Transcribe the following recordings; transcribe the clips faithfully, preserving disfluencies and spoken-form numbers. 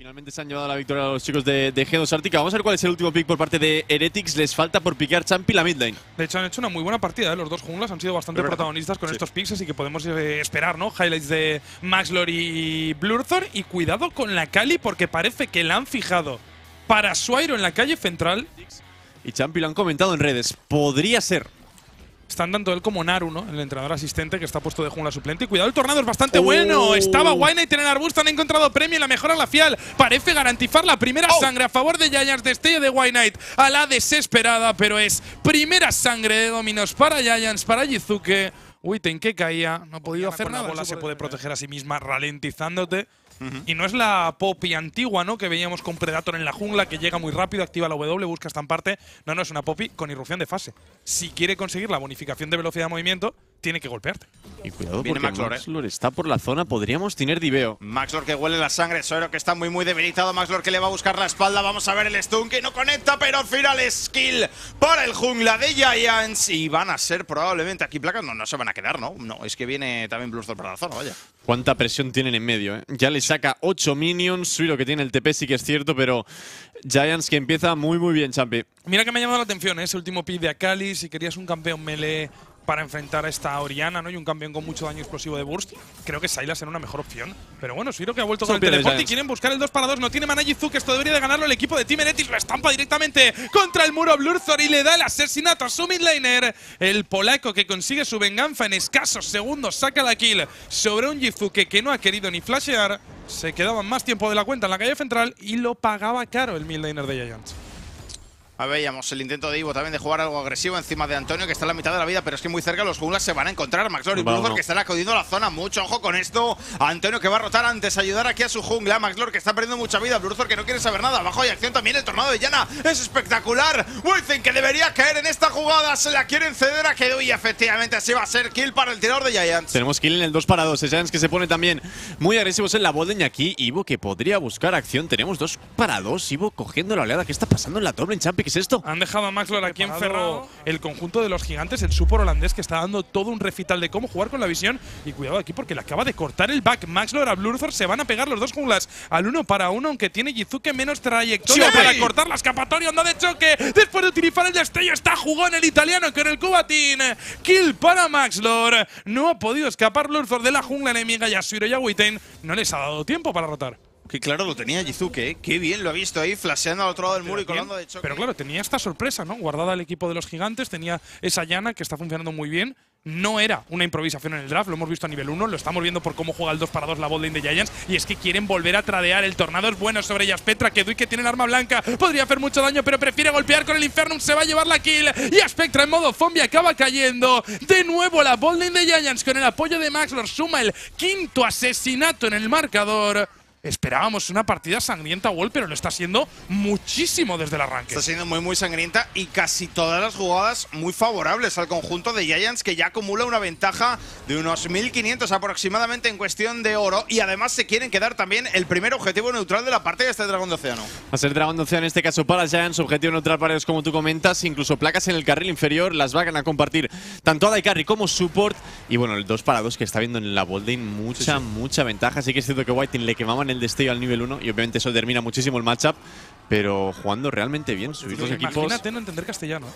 Finalmente se han llevado la victoria a los chicos de, de G dos Arctic. Vamos a ver cuál es el último pick por parte de Heretics. Les falta por piquear Champi la mid lane. De hecho, han hecho una muy buena partida, ¿eh? Los dos junglas han sido bastante protagonistas con sí. estos picks, así que podemos eh, esperar, ¿no? Highlights de Maxlor y Blurthor. Y cuidado con la Kali, porque parece que la han fijado para Suairo en la calle central. Y Champi lo han comentado en redes. Podría ser. Están tanto él como Naru, ¿no? El entrenador asistente que está puesto de jungla suplente. Y cuidado, el tornado es bastante oh. bueno. Estaba Wynite en el arbusto, han encontrado premio y la mejora glacial. Parece garantizar la primera oh. sangre a favor de Giants. Destello de Wynite a la desesperada, pero es primera sangre de dominos para Giants, para Jizuke. Witten que caía, no ha podido hacer nada. La bola se puede proteger a sí misma ralentizándote. Uh-huh. Y no es la Poppy antigua, ¿no? Que veíamos con Predator en la jungla, que llega muy rápido, activa la W, busca estamparte. No, no, es una Poppy con irrupción de fase. Si quiere conseguir la bonificación de velocidad de movimiento, tiene que golpearte. Y cuidado, viene porque Maxlor, Maxlor eh. está por la zona, podríamos tener diveo. Maxlor que huele la sangre, Suairo que está muy muy debilitado, Maxlor que le va a buscar la espalda, vamos a ver el stun que no conecta, pero al final es kill para el jungla de Giants. Y van a ser probablemente aquí placas, no, no se van a quedar, ¿no? No, es que viene también Blurthor para la zona, vaya. Cuánta presión tienen en medio, ¿eh? Ya le saca ocho minions, Suairo que tiene el T P sí que es cierto, pero Giants que empieza muy muy bien, Champi. Mira que me ha llamado la atención, ¿eh? Ese último pick de Akali, si querías un campeón melee para enfrentar a esta Oriana, ¿no? Y un campeón con mucho daño explosivo de burst. Creo que Sylas era una mejor opción. Pero bueno, Suairo que ha vuelto con el teleporte y quieren buscar el dos para dos. No tiene mana Jizuke, esto debería de ganarlo el equipo de Team Heretics. Lo estampa directamente contra el muro Blurthor y le da el asesinato a su midlaner. El polaco que consigue su venganza en escasos segundos saca la kill sobre un Jizuke que no ha querido ni flashear. Se quedaban más tiempo de la cuenta en la calle central y lo pagaba caro el midlaner de Giants. A ver, veíamos el intento de Ivo también de jugar algo agresivo encima de Antonio, que está en la mitad de la vida, pero es que muy cerca los junglas se van a encontrar. Maxlor y Blurthor no. que están acudiendo a la zona. Mucho ojo con esto. Antonio que va a rotar antes, ayudar aquí a su jungla. Maxlor que está perdiendo mucha vida. Blurthor que no quiere saber nada. Abajo hay acción también. El tornado de Yana es espectacular. Witten que debería caer en esta jugada. Se la quieren ceder a Kedu y efectivamente así va a ser kill para el tirador de Giants. Tenemos kill en el dos para dos. Giants que se pone también muy agresivos en la botlane. Y aquí Ivo que podría buscar acción. Tenemos dos para dos. Ivo cogiendo la oleada. ¿Qué está pasando en la top lane, Champi? ¿Qué es esto? Han dejado a Maxlor aquí encerrado el conjunto de los gigantes, el support holandés que está dando todo un recital de cómo jugar con la visión. Y cuidado aquí porque le acaba de cortar el back Maxlor a Blurthor. Se van a pegar los dos junglas al uno para uno, aunque tiene Jizuke menos trayectoria sí, para cortar la escapatoria. Onda de choque después de utilizar el destello. Está jugón el italiano con el cubatín. Kill para Maxlor. No ha podido escapar Blurthor de la jungla enemiga y a Suairo y a Witten no les ha dado tiempo para rotar. Que claro, lo tenía Jizuke, ¿eh? Qué bien lo ha visto ahí, flasheando al otro lado del muro y colando de choque. Pero claro, tenía esta sorpresa, ¿no? Guardada el equipo de los gigantes, tenía esa llana que está funcionando muy bien. No era una improvisación en el draft, lo hemos visto a nivel uno, lo estamos viendo por cómo juega el dos para dos la botlane de Giants. Y es que quieren volver a tradear, el tornado es bueno sobre Jaspectra, que Dui que tiene el arma blanca, podría hacer mucho daño, pero prefiere golpear con el Infernum, se va a llevar la kill. Y Jaspectra en modo zombie acaba cayendo. De nuevo la botlane de Giants con el apoyo de Maxlor, suma el quinto asesinato en el marcador. Esperábamos una partida sangrienta, Wall, pero lo está siendo muchísimo desde el arranque. Está siendo muy, muy sangrienta y casi todas las jugadas muy favorables al conjunto de Giants, que ya acumula una ventaja de unos mil quinientos aproximadamente en cuestión de oro. Y además se quieren quedar también el primer objetivo neutral de la partida de este Dragón de Océano. Va a ser Dragón de Océano en este caso para Giants, objetivo neutral para ellos como tú comentas. Incluso placas en el carril inferior las van a compartir tanto Ada y Carry como Support. Y bueno, el dos para dos que está viendo en la botlane, mucha, sí, sí. mucha ventaja. Sí que es cierto que Whiting le quemaban el destello al nivel uno y obviamente eso termina muchísimo el matchup, pero jugando realmente bien. Sus dos equipos. Imagínate no entender castellano.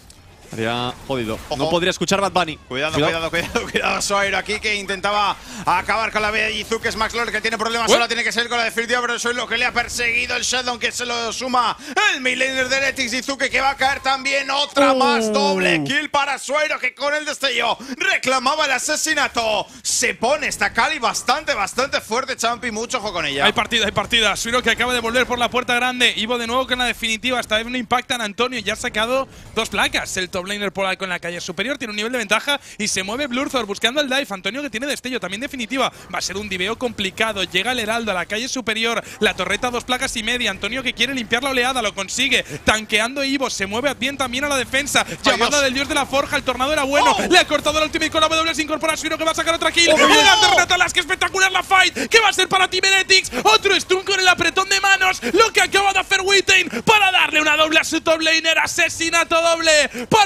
Haría jodido. Ojo. No podría escuchar Bad Bunny. Cuidado, cuidado, cuidado, cuidado, cuidado. Suairo aquí que intentaba acabar con la vida de Jizuke. Es Maxlor que tiene problemas. Solo tiene que salir con la definitiva, pero soy lo que le ha perseguido el Shadow, que se lo suma el midlaner de Heretics. Jizuke que va a caer también. Otra uh. más. Doble kill para Suairo, que con el destello reclamaba el asesinato. Se pone esta Kali bastante, bastante fuerte, Champi. Mucho ojo con ella. Hay partida, hay partida. Suairo que acaba de volver por la puerta grande. Ivo de nuevo con la definitiva. Esta vez no impactan a Antonio. Ya ha sacado dos placas. El top laner por con la calle superior tiene un nivel de ventaja y se mueve Blurthor buscando el dive. Antonio que tiene destello también definitiva. Va a ser un diveo complicado. Llega el heraldo a la calle superior. La torreta dos placas y media. Antonio que quiere limpiar la oleada. Lo consigue. Tanqueando Ivo. Se mueve bien también a la defensa. Llamada del dios de la forja. El tornado era bueno. Oh. Le ha cortado el ultimate con la W. Se incorpora Suairo que va a sacar otra kill. Oh, ¡oh! ¡Qué espectacular la fight! ¿Qué va a ser para Team Heretics? Otro stun con el apretón de manos. Lo que acaba de hacer Witten para darle una doble a su top laner. Asesinato doble para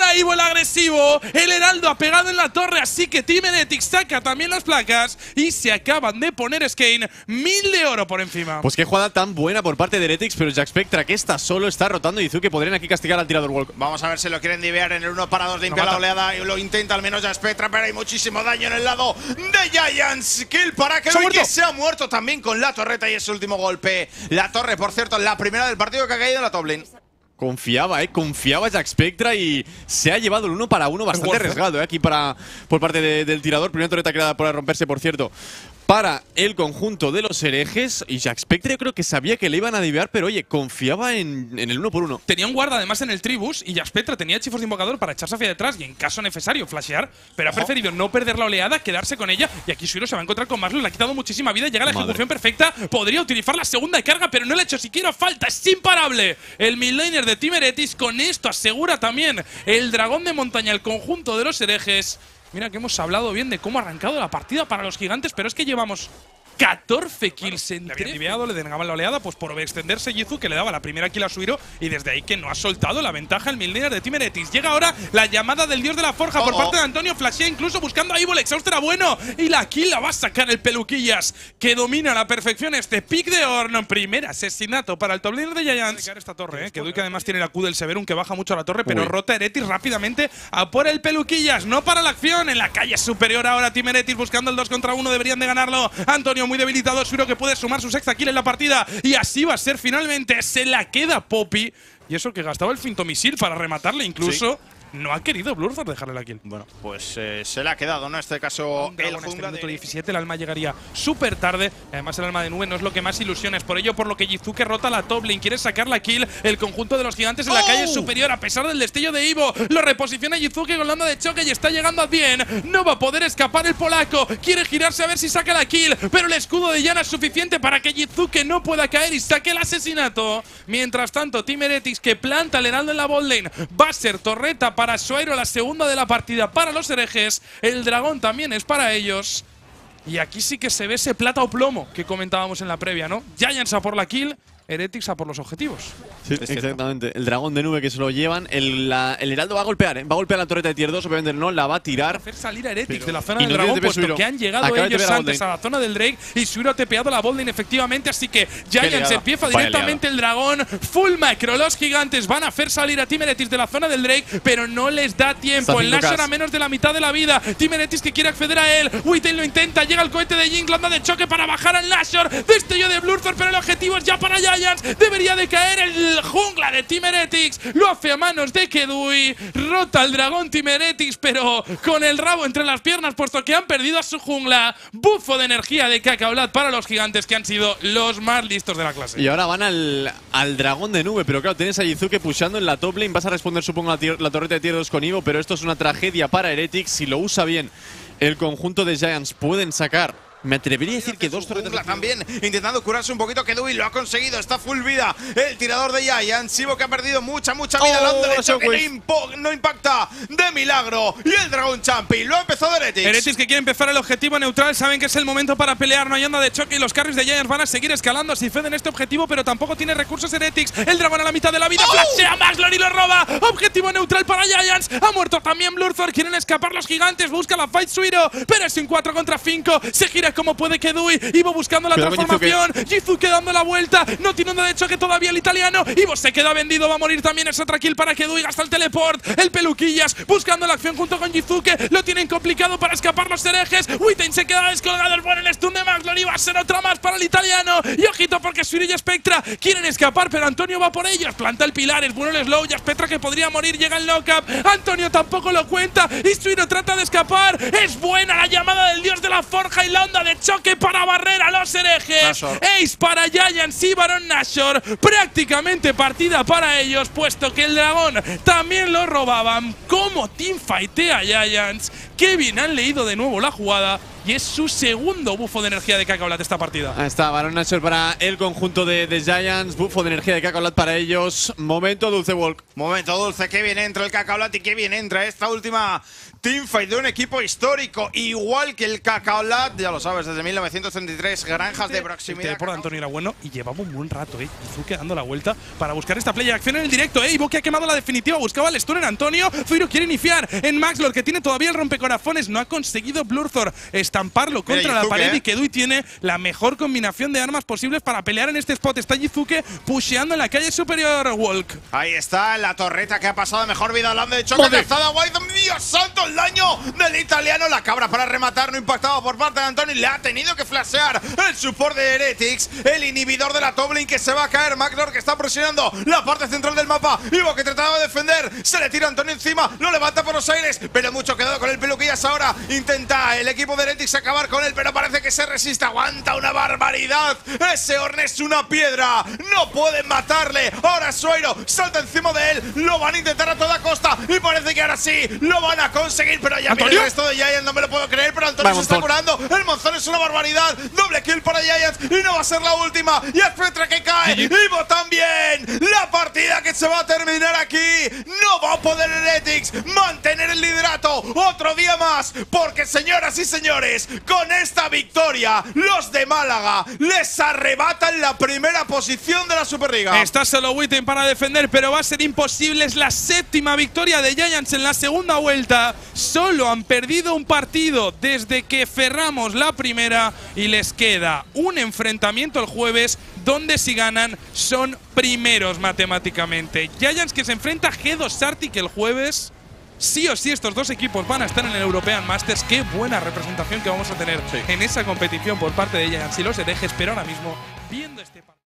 para Ivo el agresivo. El Heraldo ha pegado en la torre, así que Team Heretics saca también las placas y se acaban de poner Skane mil de oro por encima. Pues qué jugada tan buena por parte de Heretics, pero Jack Spectra, que está solo, está rotando y Izuke podrían aquí castigar al tirador Walk. Vamos a ver si lo quieren divear en el uno para dos, limpia la oleada y lo intenta al menos Jack Spectra, pero hay muchísimo daño en el lado de Giants. Kill para que se, se ha muerto también con la torreta y ese último golpe. La torre, por cierto, la primera del partido que ha caído en la top lane. Confiaba, eh, confiaba Jack Spectra y se ha llevado el uno para uno bastante arriesgado, eh, aquí para, por parte de, del tirador. Primera torreta creada por romperse, por cierto, para el conjunto de los herejes. Y Jack Spectra yo creo que sabía que le iban a divear, pero oye, confiaba en, en el uno por uno. Tenía un guarda además en el tribus y Jack Spectra tenía hechizos de invocador para echarse hacia detrás y en caso necesario flashear, pero ha preferido no perder la oleada, quedarse con ella. Y aquí Suiro se va a encontrar con Maslow, le ha quitado muchísima vida, llega la Madre. ejecución perfecta. Podría utilizar la segunda carga, pero no le ha hecho siquiera falta. Es imparable el midlaner de Team Heretics. Con esto asegura también el dragón de montaña, el conjunto de los herejes. Mira que hemos hablado bien de cómo ha arrancado la partida para los gigantes, pero es que llevamos catorce kills en trece. Le habían diveado, le denegaban la oleada, pues por extenderse Yizu, que le daba la primera kill a Suiro, y desde ahí que no ha soltado la ventaja el midlaner de Team Heretics. Llega ahora la llamada del dios de la forja oh, por oh. parte de Antonio, flashea incluso buscando a Ivo, el exhausto era bueno, y la kill la va a sacar el peluquillas, que domina a la perfección este pick de Ornn. Primer asesinato para el top laner de Giants. Esta torre, eh, que Duke además tiene la Q del Severum, que baja mucho a la torre, pero Uy. rota Heretics rápidamente a por el peluquillas. No para la acción, en la calle superior ahora Team Heretics buscando el dos contra uno, deberían de ganarlo. Antonio muy debilitado, Suiro que puede sumar su sexta kill en la partida y así va a ser finalmente. Se la queda Poppy y eso que gastaba el fintomisil para rematarle incluso. Sí. No ha querido Blurthor dejarle la kill. Bueno, pues eh, se le ha quedado, ¿no? En este caso, el jungla este minuto de diecisiete, el alma llegaría súper tarde. Además, el alma de nube no es lo que más ilusiones. Por ello, por lo que Yizuke rota la top lane, quiere sacar la kill. El conjunto de los gigantes en la ¡Oh! calle superior, a pesar del destello de Ivo, lo reposiciona Yizuke con la onda de choque y está llegando a cien. No va a poder escapar el polaco. Quiere girarse a ver si saca la kill, pero el escudo de Yana es suficiente para que Yizuke no pueda caer y saque el asesinato. Mientras tanto, Team Heretics, que planta el heraldo en la bot lane, va a ser torreta para Suiro, la segunda de la partida para los herejes. El dragón también es para ellos. Y aquí sí que se ve ese plata o plomo que comentábamos en la previa, ¿no? Giants a por la kill, Heretics a por los objetivos. Sí, exactamente. El dragón de nube que se lo llevan. El, la, el heraldo va a golpear, ¿eh? Va a golpear la torreta de tier dos. Obviamente no la va a tirar. Hacer salir a Heretics pero, de la zona y del no dragón, puesto Suiro. que han llegado Acaba ellos la antes a la zona del Drake y Suiro ha tepeado la botlane efectivamente. Así que Giants empieza Vaya directamente el dragón. Full macro. Los gigantes van a hacer salir a Team Heretics de la zona del Drake, pero no les da tiempo. El Nashor a menos de la mitad de la vida. Team Heretics que quiere acceder a él. Witten lo intenta. Llega el cohete de Jinx, onda de choque para bajar al Nashor. Destello de Blurthor, pero el objetivo es ya para Giants. Debería de caer el jungla de Team Heretics. Lo hace a manos de Kedui. Rota el dragón Team Heretics, pero con el rabo entre las piernas, puesto que han perdido a su jungla. Bufo de energía de Cacaolat para los gigantes, que han sido los más listos de la clase. Y ahora van al, al dragón de nube. Pero claro, tienes a Yizuke pushando en la top lane. Vas a responder, supongo, la, la torreta de tier dos con Ivo. Pero esto es una tragedia para Heretics. Si lo usa bien el conjunto de Giants, pueden sacar. Me atrevería a decir que dos torretas de también intentando curarse un poquito. Kedui lo ha conseguido, está full vida el tirador de Giants. Ivo que ha perdido mucha, mucha vida. Oh, la derecha que no, impo no impacta de milagro. Y el dragón champi lo ha empezado Heretics. Heretics que quiere empezar el objetivo neutral. Saben que es el momento para pelear. No hay onda de choque y los carries de Giants van a seguir escalando si ceden este objetivo, pero tampoco tiene recursos Heretics. El dragón a la mitad de la vida. ¡Oh! Flashea Maxlor y lo roba. Objetivo neutral para Giants. Ha muerto también Blurthor. Quieren escapar los gigantes. Busca la fight Suiro, pero es un cuatro contra cinco. Se gira como puede Kedui. Ivo buscando la Cuidado, transformación. Yizuke dando la vuelta. No tiene onda de choque todavía el italiano. Ivo se queda vendido. Va a morir también. Es otra kill para Kedui. Gasta el teleport. El peluquillas buscando la acción junto con Yizuke. Lo tienen complicado para escapar los herejes. Witten se queda descolgado. Por el stun de Maxlor. Y va a ser otra más para el italiano. Y ojito porque Suiro y Spectra quieren escapar, pero Antonio va por ellos. Planta el pilar. Es bueno el slow. Ya Spectra que podría morir. Llega el knock-up. Antonio tampoco lo cuenta. Y Suiro trata de escapar. Es buena la llamada del dios de la forja y la onda de choque para barrer a los herejes. Nashor. Ace para Giants y Baron Nashor. Prácticamente partida para ellos, puesto que el dragón también lo robaban. Como teamfightea Giants. Qué bien han leído de nuevo la jugada. Y es su segundo bufo de energía de Cacaolat esta partida. Ahí está, Baron Nashor para el conjunto de, de Giants. Bufo de energía de Cacaolat para ellos. Momento dulce, Walk. Momento dulce. Qué bien entra el Cacaolat y qué bien entra esta última teamfight de un equipo histórico, igual que el Cacaolat, ya lo sabes, desde mil novecientos treinta y tres, granjas de proximidad. El por Antonio era bueno y llevaba un buen rato, ¿eh? Izuke dando la vuelta para buscar esta play acción en el directo, ¿eh? Ivo que ha quemado la definitiva, buscaba el stun en Antonio. Zoiro quiere iniciar en Maxlord, que tiene todavía el rompecorazones, no ha conseguido Blurthor estamparlo contra Mira, la Izuke, pared ¿eh? y Kedui tiene la mejor combinación de armas posibles para pelear en este spot. Está Izuke pusheando en la calle superior, Walk. Ahí está la torreta que ha pasado mejor vida hablando de choque. Cazada White. ¡Dios santo! El daño del italiano. La cabra para rematar, no impactado por parte de Antonio. Le ha tenido que flashear el support de Heretics. El inhibidor de la Toblin que se va a caer. Maxlord que está presionando la parte central del mapa. Ivo que trataba de defender. Se le tira a Antonio encima. Lo levanta por los aires. Pero mucho quedado con el peluquillas ahora. Intenta el equipo de Heretics acabar con él. Pero parece que se resiste. Aguanta una barbaridad. Ese Ornn es una piedra. No pueden matarle. Ahora Zoiro salta encima de él. Lo van a intentar a toda costa. Y parece que ahora sí lo van a conseguir. Pero ya mira el resto de Giants. No me lo puedo creer. Pero Antonio se está curando. El Monzón es una barbaridad. Doble kill para Giants. Y no va a ser la última. Y es Petra que cae. Ivo también. La partida que se va a terminar aquí. No va a poder Heretics mantener el liderato otro día más. Porque, señoras y señores, con esta victoria, los de Málaga les arrebatan la primera posición de la Superliga. Está solo Witten para defender, pero va a ser imposible. Es la séptima victoria de Giants en la segunda vuelta. Solo han perdido un partido desde que cerramos la primera y les queda un enfrentamiento el jueves donde si ganan son primeros matemáticamente. Giants que se enfrenta a G dos Arctic el jueves. Sí o sí estos dos equipos van a estar en el European Masters. Qué buena representación que vamos a tener sí. en esa competición por parte de Giants y los herejes, pero ahora mismo viendo este partido.